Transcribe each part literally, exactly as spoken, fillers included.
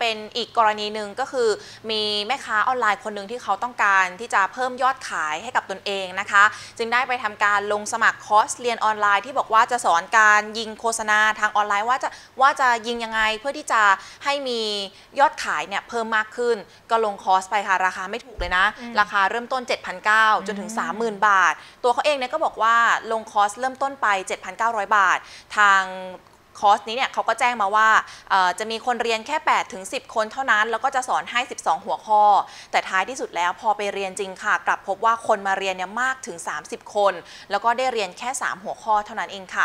เป็นอีกกรณีหนึ่งก็คือมีแม่ค้าออนไลน์คนหนึ่งที่เขาต้องการที่จะเพิ่มยอดขายให้กับตนเองนะคะจึงได้ไปทำการลงสมัครคอร์สเรียนออนไลน์ที่บอกว่าจะสอนการยิงโฆษณาทางออนไลน์ว่าจะว่าจะยิงยังไงเพื่อที่จะให้มียอดขายเนี่ยเพิ่มมากขึ้นก็ลงคอร์สไปค่ะราคาไม่ถูกเลยนะราคาเริ่มต้น เจ็ดพันเก้าร้อย จนถึง สามหมื่น บาทตัวเขาเองเนี่ยก็บอกว่าลงคอร์สเริ่มต้นไป เจ็ดพันเก้าร้อย บาททางคอร์สนี้เนี่ยเขาก็แจ้งมาว่าจะมีคนเรียนแค่ แปดถึงสิบ คนเท่านั้นแล้วก็จะสอนให้สิบสองหัวข้อแต่ท้ายที่สุดแล้วพอไปเรียนจริงค่ะกลับพบว่าคนมาเรียนเนี่ยมากถึงสามสิบคนแล้วก็ได้เรียนแค่สามหัวข้อเท่านั้นเองค่ะ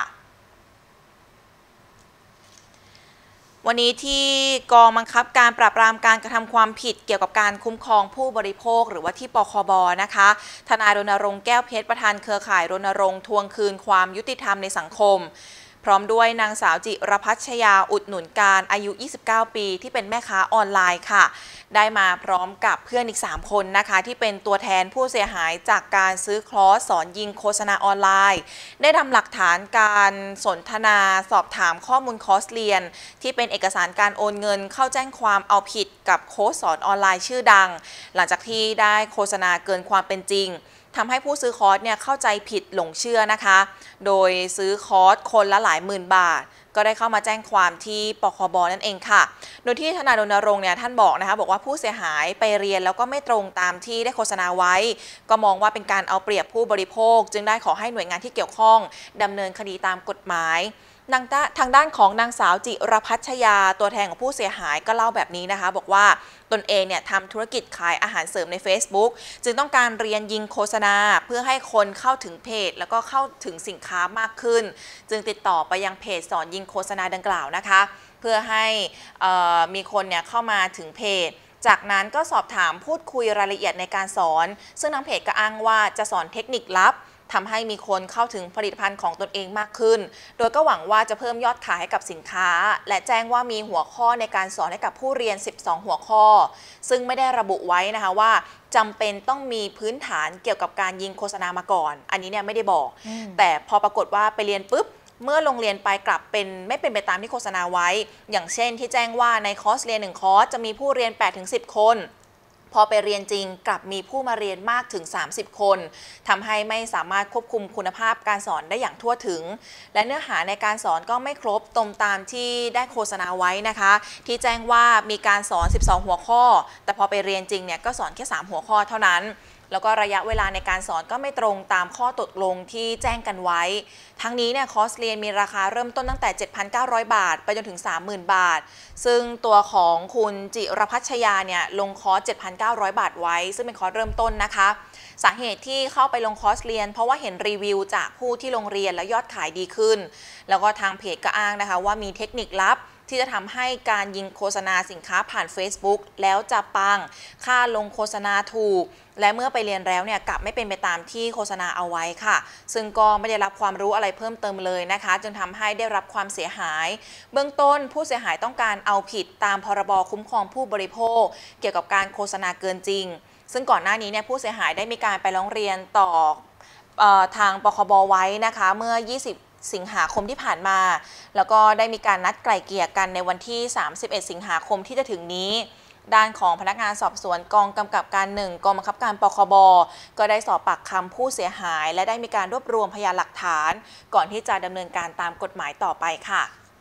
วันนี้ที่กองบังคับการปราบปรามการกระทำความผิดเกี่ยวกับการคุ้มครองผู้บริโภคหรือว่าที่ปคบ.นะคะทนายรณรงค์แก้วเพชรประธานเครือข่ายรณรงค์ทวงคืนความยุติธรรมในสังคมพร้อมด้วยนางสาวจิรพัชยาอุดหนุนการอายุยี่สิบเก้าปีที่เป็นแม่ค้าออนไลน์ค่ะได้มาพร้อมกับเพื่อนอีกสามคนนะคะที่เป็นตัวแทนผู้เสียหายจากการซื้อคอร์สสอนยิงโฆษณาออนไลน์ได้นำหลักฐานการสนทนาสอบถามข้อมูลคอร์สเรียนที่เป็นเอกสารการโอนเงินเข้าแจ้งความเอาผิดกับโค้ชสอนออนไลน์ชื่อดังหลังจากที่ได้โฆษณาเกินความเป็นจริงทำให้ผู้ซื้อคอร์สเนี่ยเข้าใจผิดหลงเชื่อนะคะโดยซื้อคอร์สคนละหลายหมื่นบาทก็ได้เข้ามาแจ้งความที่ปคบ.นั่นเองค่ะโดยที่ทนายรณรงค์เนี่ยท่านบอกนะคะบอกว่าผู้เสียหายไปเรียนแล้วก็ไม่ตรงตามที่ได้โฆษณาไว้ก็มองว่าเป็นการเอาเปรียบผู้บริโภคจึงได้ขอให้หน่วยงานที่เกี่ยวข้องดำเนินคดีตามกฎหมายทางด้านของนางสาวจิรพัชยาตัวแทนของผู้เสียหายก็เล่าแบบนี้นะคะบอกว่าตนเองเนี่ยทำธุรกิจขายอาหารเสริมใน Facebook จึงต้องการเรียนยิงโฆษณาเพื่อให้คนเข้าถึงเพจแล้วก็เข้าถึงสินค้ามากขึ้นจึงติดต่อไปยังเพจสอนยิงโฆษณาดังกล่าวนะคะเพื่อให้มีคนเนี่ยเข้ามาถึงเพจจากนั้นก็สอบถามพูดคุยรายละเอียดในการสอนซึ่งทางเพจก็อ้างว่าจะสอนเทคนิคลับทำให้มีคนเข้าถึงผลิตภัณฑ์ของตนเองมากขึ้นโดยก็หวังว่าจะเพิ่มยอดขายให้กับสินค้าและแจ้งว่ามีหัวข้อในการสอนให้กับผู้เรียนสิบสองหัวข้อซึ่งไม่ได้ระบุไว้นะคะว่าจำเป็นต้องมีพื้นฐานเกี่ยวกับการยิงโฆษณามาก่อนอันนี้เนี่ยไม่ได้บอกแต่พอปรากฏว่าไปเรียนปุ๊บเมื่อลงเรียนไปกลับเป็นไม่เป็นไปตามที่โฆษณาไว้อย่างเช่นที่แจ้งว่าในคอร์สเรียนหนึ่งคอร์สจะมีผู้เรียน แปดถึงสิบ คนพอไปเรียนจริงกลับมีผู้มาเรียนมากถึงสามสิบคนทำให้ไม่สามารถควบคุมคุณภาพการสอนได้อย่างทั่วถึงและเนื้อหาในการสอนก็ไม่ครบตรงตามที่ได้โฆษณาไว้นะคะที่แจ้งว่ามีการสอนสิบสองหัวข้อแต่พอไปเรียนจริงเนี่ยก็สอนแค่สามหัวข้อเท่านั้นแล้วก็ระยะเวลาในการสอนก็ไม่ตรงตามข้อตกลงที่แจ้งกันไว้ทั้งนี้เนี่ยคอร์สเรียนมีราคาเริ่มต้นตั้งแต่ เจ็ดพันเก้าร้อย บาทไปจนถึง สามหมื่น บาทซึ่งตัวของคุณจิรพัชยาเนี่ยลงคอร์ส เจ็ดพันเก้าร้อย บาทไว้ซึ่งเป็นคอร์สเริ่มต้นนะคะสาเหตุที่เข้าไปลงคอร์สเรียนเพราะว่าเห็นรีวิวจากผู้ที่ลงเรียนและยอดขายดีขึ้นแล้วก็ทางเพจก็อ้างนะคะว่ามีเทคนิคลับที่จะทำให้การยิงโฆษณาสินค้าผ่าน Facebook แล้วจะปังค่าลงโฆษณาถูกและเมื่อไปเรียนแล้วเนี่ยกลับไม่เป็นไปตามที่โฆษณาเอาไว้ค่ะซึ่งก็ไม่ได้รับความรู้อะไรเพิ่มเติมเลยนะคะจนทำให้ได้รับความเสียหายเบื้องต้นผู้เสียหายต้องการเอาผิดตามพรบคุ้มครองผู้บริโภคเกี่ยวกับการโฆษณาเกินจริงซึ่งก่อนหน้านี้เนี่ยผู้เสียหายได้มีการไปร้องเรียนต่อเอ่อทางปคบ.ไว้นะคะเมื่อยี่สิบสิงหาคมที่ผ่านมาแล้วก็ได้มีการนัดไกล่เกลี่ยกันในวันที่สามสิบเอ็ดสิงหาคมที่จะถึงนี้ด้านของพนักงานสอบสวนกองกำกับการหนึ่งกองบังคับการปคบ.ก็ได้สอบปากคำผู้เสียหายและได้มีการรวบรวมพยานหลักฐานก่อนที่จะดำเนินการตามกฎหมายต่อไปค่ะ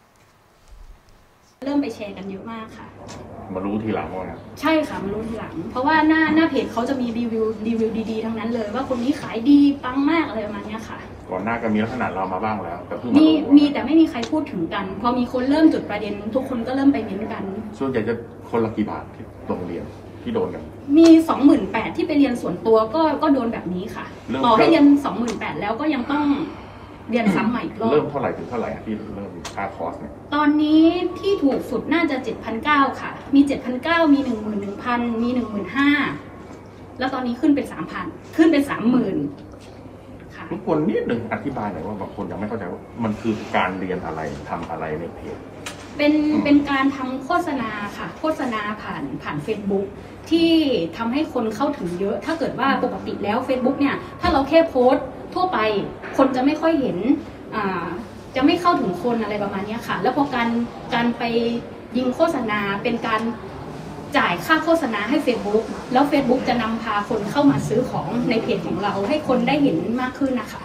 เริ่มไปแชร์กันเยอะมากค่ะมารู้ทีหลังว่าใช่ค่ะมารู้ทีหลังเพราะว่าหน้าหน้าเพจเขาจะมีรีวิวรีวิวดีๆทั้งนั้นเลยว่าคนนี้ขายดีปังมากอะไรประมาณนี้ค่ะก่อนหน้าก็มีลักษณะเรามาบ้างแล้วแต่เพิ่งมีมีแต่ไม่มีใครพูดถึงกันพอมีคนเริ่มจุดประเด็นทุกคนก็เริ่มไปเม้นกันส่วนใหญ่จะคนละกี่บาทที่โรงเรียนที่โดนกันมี สองหมื่นแปดพัน ที่ไปเรียนส่วนตัวก็ก็โดนแบบนี้ค่ะต่อให้เรียน สองหมื่นแปดพัน แล้วก็ยังต้องเรียนซ้ำใหม่อีกรอบเริ่มเท่าไหร่ถึงเท่าไหร่ที่เริ่มค่าคอร์สเนี่ยตอนนี้ที่ถูกสุดน่าจะ เจ็ดพันเก้าร้อย ค่ะมี เจ็ดพันเก้าร้อย มี หนึ่งหมื่นหนึ่งพัน มี หนึ่งหมื่นห้าพัน แล้วตอนนี้ขึ้นเป็น สามพัน ขึ้นเป็น สามหมื่นทุกคนนิดหนึ่งอธิบายหน่อยว่าบางคนยังไม่เข้าใจว่ามันคือการเรียนอะไรทำอะไรในเพจเป็นเป็นการทำโฆษณาค่ะโฆษณาผ่านผ่าน Facebook ที่ทำให้คนเข้าถึงเยอะถ้าเกิดว่าปกติแล้ว Facebook เนี่ยถ้าเราแค่โพสต์ทั่วไปคนจะไม่ค่อยเห็นอ่าจะไม่เข้าถึงคนอะไรประมาณนี้ค่ะแล้วพอการการไปยิงโฆษณาเป็นการจ่ายค่าโฆษณาให้ Facebook แล้ว Facebook จะนำพาคนเข้ามาซื้อของในเพจของเราให้คนได้เห็นมากขึ้นนะคะ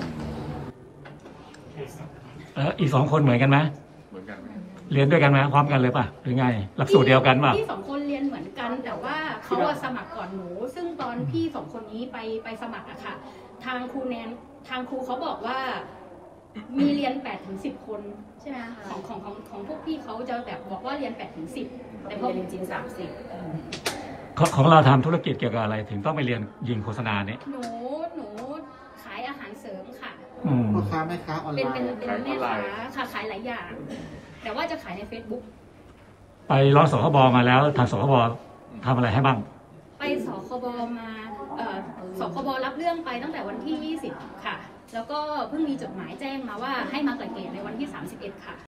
แล้วอีกสองคนเหมือนกันไหมเหมือนกันไหมเรียนด้วยกันไหมพร้อมกันเลยป่ะหรือไงหลักสูตรเดียวกันป่ะพี่สองคนเรียนเหมือนกันแต่ว่าเขาสมัครก่อนหนูซึ่งตอนพี่สองคนนี้ไปไปสมัครอะค่ะทางครูแนนทางครูเขาบอกว่ามีเรียนแปดถึงสิบคนใช่ไหมคะของของของของพวกพี่เขาจะแบบบอกว่าเรียนแปดถึงสิบแต่พอจริงๆสามสิบของเราทำธุรกิจเกี่ยวกับอะไรถึงต้องไปเรียนยิงโฆษณาเนี่ยหนูหนูขายอาหารเสริมค่ะพ่อค้าแม่ค้าออนไลน์เป็นเป็นเป็นแม่ค้าค่ะขายหลายอย่างแต่ว่าจะขายใน Facebook ไปร้องสคบมาแล้วทางสคบทำอะไรให้บ้างไปสคบมาเอ่อสคบรับเรื่องไปตั้งแต่วันที่ยี่สิบค่ะแล้วก็เพิ่งมีจดหมายแจ้งมาว่าให้มาไกล่เกลี่ยในวันที่สามสิบเอ็ดค่ะ